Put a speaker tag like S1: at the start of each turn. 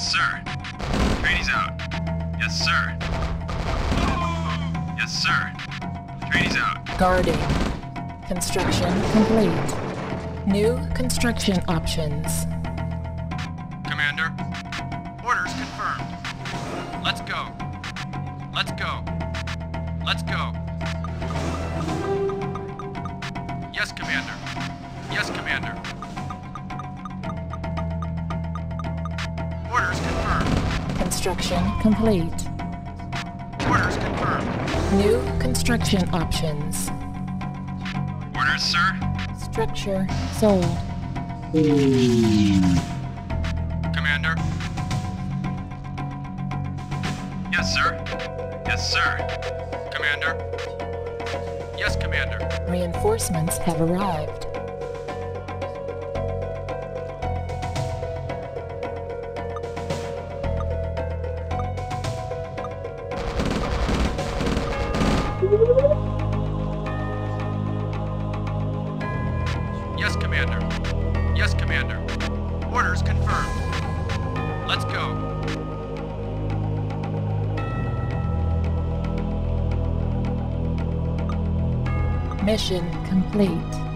S1: sir. Atreides out. Yes, sir. Yes, sir. Atreides out.
S2: Guarding. Construction complete. New construction options.
S1: Commander. Orders confirmed. Let's go. Let's go. Let's go. Yes, Commander. Yes, Commander. Orders confirmed.
S2: Construction complete.
S1: Orders confirmed.
S2: New construction options.
S1: Orders, sir.
S2: Structure sold.
S1: Commander. Yes, sir. Yes, sir. Commander. Yes, Commander.
S2: Reinforcements have arrived.
S1: Yes, Commander. Yes, Commander. Orders confirmed. Let's go.
S2: Mission complete.